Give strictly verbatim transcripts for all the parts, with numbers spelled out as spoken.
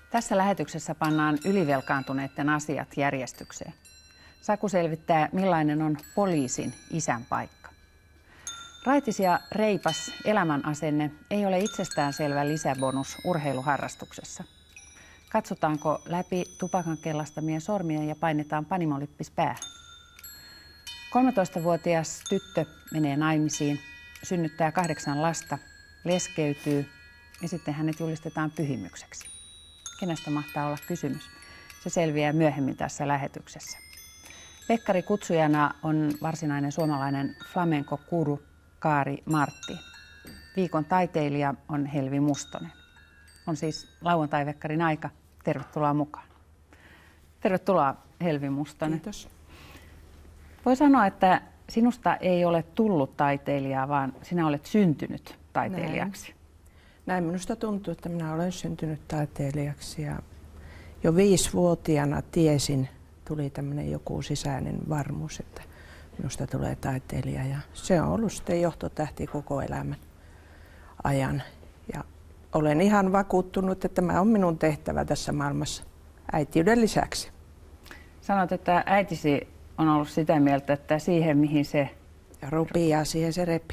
Tässä lähetyksessä pannaan ylivelkaantuneiden asiat järjestykseen. Saku selvittää, millainen on poliisin isän paikka. Raitis ja reipas elämänasenne ei ole itsestäänselvä lisäbonus urheiluharrastuksessa. Katsotaanko läpi tupakan kellastamien sormien ja painetaan panimolippis päähän. kolmetoistavuotias tyttö menee naimisiin, synnyttää kahdeksan lasta, leskeytyy ja sitten hänet julistetaan pyhimykseksi. Kenestä mahtaa olla kysymys? Se selviää myöhemmin tässä lähetyksessä. Pekkari kutsujana on varsinainen suomalainen flamenco-guru Kaari Martti. Viikon taiteilija on Helvi Mustonen. On siis lauantai-vekkarin aika. Tervetuloa mukaan. Tervetuloa Helvi Mustonen. Kiitos. Voi sanoa, että sinusta ei ole tullut taiteilijaa, vaan sinä olet syntynyt taiteilijaksi. Näin. Näin minusta tuntuu, että minä olen syntynyt taiteilijaksi ja jo viisivuotiaana tiesin, tuli tämmöinen joku sisäinen varmuus, että minusta tulee taiteilija ja se on ollut sitten johtotähti koko elämän ajan. Ja olen ihan vakuuttunut, että tämä on minun tehtävä tässä maailmassa äitiyden lisäksi. Sanot, että äitisi on ollut sitä mieltä, että siihen mihin se... Ja rupiaa siihen se repii.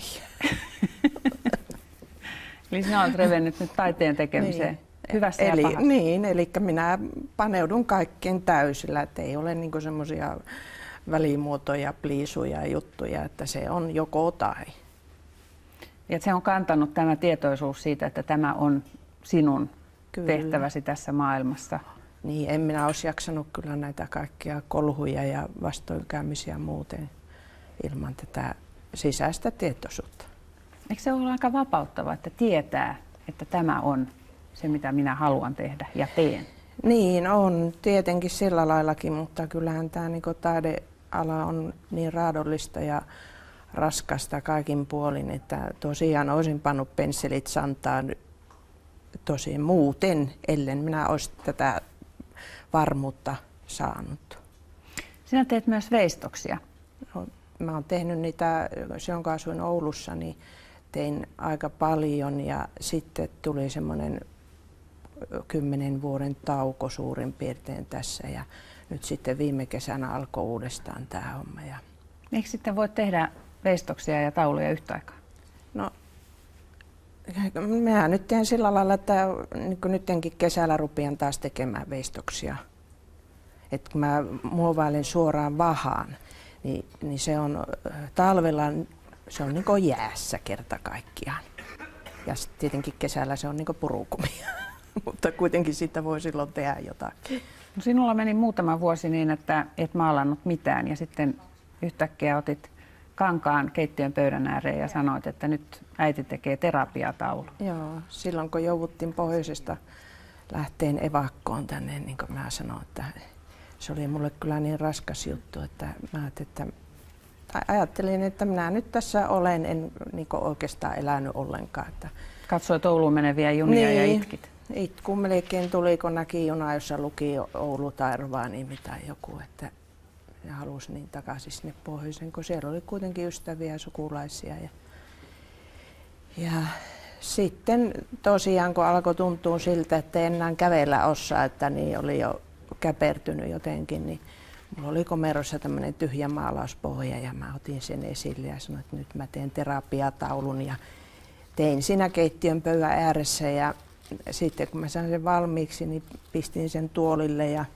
Eli sinä olet revennyt nyt taiteen tekemiseen niin. hyvässä eli, ja pahassa. Niin, eli minä paneudun kaikkeen täysillä, että ei ole niinku semmoisia välimuotoja, pliisuja ja juttuja, että se on joko tai. Ja se on kantanut tämä tietoisuus siitä, että tämä on sinun kyllä. tehtäväsi tässä maailmassa. Niin, en minä olisi jaksanut kyllä näitä kaikkia kolhuja ja vastoinkäymisiä muuten ilman tätä sisäistä tietoisuutta. Eikö se ole aika vapauttava, että tietää, että tämä on se, mitä minä haluan tehdä ja teen? Niin, on tietenkin sillä laillakin, mutta kyllähän tämä niin kuin taideala on niin raadollista ja raskasta kaikin puolin, että tosiaan olisin pannut pensselit santaan tosi muuten, ellen minä olisi tätä varmuutta saanut. Sinä teet myös veistoksia. No, mä oon tehnyt niitä, silloin kun asuin Oulussa, niin tein aika paljon ja sitten tuli semmoinen kymmenen vuoden tauko suurin piirtein tässä ja nyt sitten viime kesänä alkoi uudestaan tämä homma. Ja... Eikö sitten voi tehdä veistoksia ja tauluja yhtä aikaa? No, minä nyt teen sillä lailla, että niin nytkin kesällä rupean taas tekemään veistoksia. Että kun mä muovailen suoraan vahaan, niin, niin se on talvella se on niin kuin jäässä kerta kaikkiaan. Ja sitten tietenkin kesällä se on niin kuin purukumia, mutta kuitenkin siitä voi silloin tehdä jotakin. No sinulla meni muutama vuosi niin, että et maalannut mitään ja sitten yhtäkkiä otit kankaan keittiön pöydän ääreen ja sanoit, että nyt äiti tekee terapiataulu. Joo, silloin kun jouduttiin pohjoisesta lähteen evakkoon tänne, niin kuin mä sanoin, että se oli mulle kyllä niin raskas juttu, että mä ajattelin, että, ajattelin, että minä nyt tässä olen, en niin kuin oikeastaan elänyt ollenkaan. Että katsoit Ouluun meneviä junia niin, ja itkit? Itku melkein tuli, kun näki juna, jossa luki Oulu tai Rovaniemi tai joku, että ja halusi niin takaisin sinne pohjoiseen, kun siellä oli kuitenkin ystäviä ja sukulaisia. Ja, ja sitten tosiaan, kun alkoi tuntua siltä, että enää kävellä osaa, että niin oli jo käpertynyt jotenkin, niin mulla oli komerossa tämmöinen tyhjä maalauspohja ja mä otin sen esille ja sanoin, että nyt mä teen terapiataulun ja tein siinä keittiön pöydän ääressä ja sitten kun mä sain sen valmiiksi, niin pistin sen tuolille ja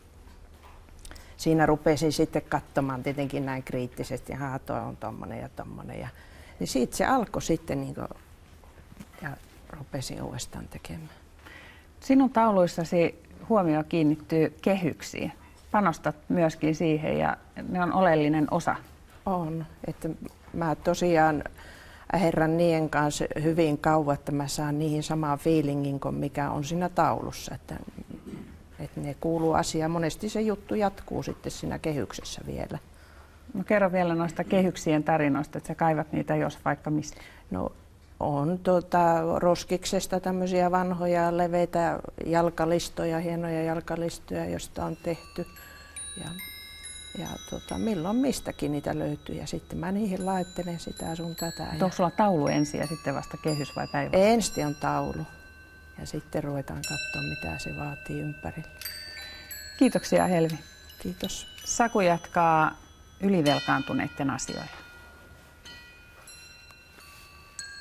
siinä rupesin sitten katsomaan tietenkin näin kriittisesti, että tuo on tommonen ja tommonen. Ja, niin siitä se alkoi sitten niin kuin, ja rupesin uudestaan tekemään. Sinun tauluissasi huomio kiinnittyy kehyksiin. Panostat myöskin siihen ja ne on oleellinen osa. On, että mä tosiaan herran niiden kanssa hyvin kauan, että mä saan niihin samaan fiilingin kuin mikä on siinä taulussa. Että Että ne kuuluu asiaan. Monesti se juttu jatkuu sitten siinä kehyksessä vielä. No kerro vielä noista kehyksien tarinoista, että sä kaivat niitä jos vaikka mistä. No on tuota, roskiksesta tämmöisiä vanhoja leveitä jalkalistoja, hienoja jalkalistoja, joista on tehty. Ja, ja tuota, milloin mistäkin niitä löytyy ja sitten mä niihin laittelen sitä sun tätä. Onko sulla taulu ensin ja sitten vasta kehys vai päivästä? Ensin on taulu. ja sitten ruvetaan katsoa, mitä se vaatii ympärillä. Kiitoksia Helvi. Kiitos. Saku jatkaa ylivelkaantuneiden asioilla.